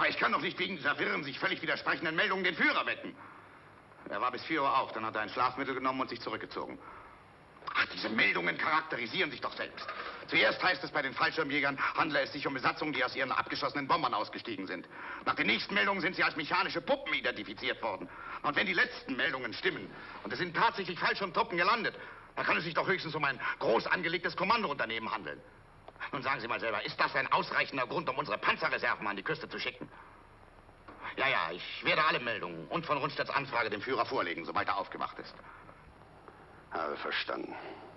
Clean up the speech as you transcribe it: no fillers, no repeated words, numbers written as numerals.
Aber ich kann doch nicht wegen dieser wirren, sich völlig widersprechenden Meldungen den Führer wecken. Er war bis 4 Uhr auf, dann hat er ein Schlafmittel genommen und sich zurückgezogen. Ach, diese Meldungen charakterisieren sich doch selbst. Zuerst heißt es, bei den Fallschirmjägern handle es sich um Besatzungen, die aus ihren abgeschossenen Bombern ausgestiegen sind. Nach den nächsten Meldungen sind sie als mechanische Puppen identifiziert worden. Und wenn die letzten Meldungen stimmen und es sind tatsächlich Fallschirmtruppen gelandet, dann kann es sich doch höchstens um ein groß angelegtes Kommandounternehmen handeln. Nun sagen Sie mal selber, ist das ein ausreichender Grund, um unsere Panzerreserven an die Küste zu schicken? Ja, ich werde alle Meldungen und von Rundstedts Anfrage dem Führer vorlegen, sobald er aufgewacht ist. Habe verstanden.